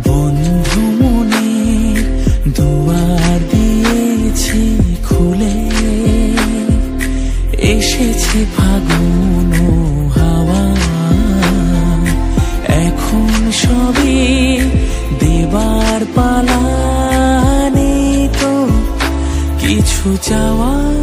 বন্ধু মনে দুয়ার দিয়েছি খুলে, এসেছে ফাগুন হাওয়া। এখন সবই দেবার পালা, নেই তো কিছু চাওয়া।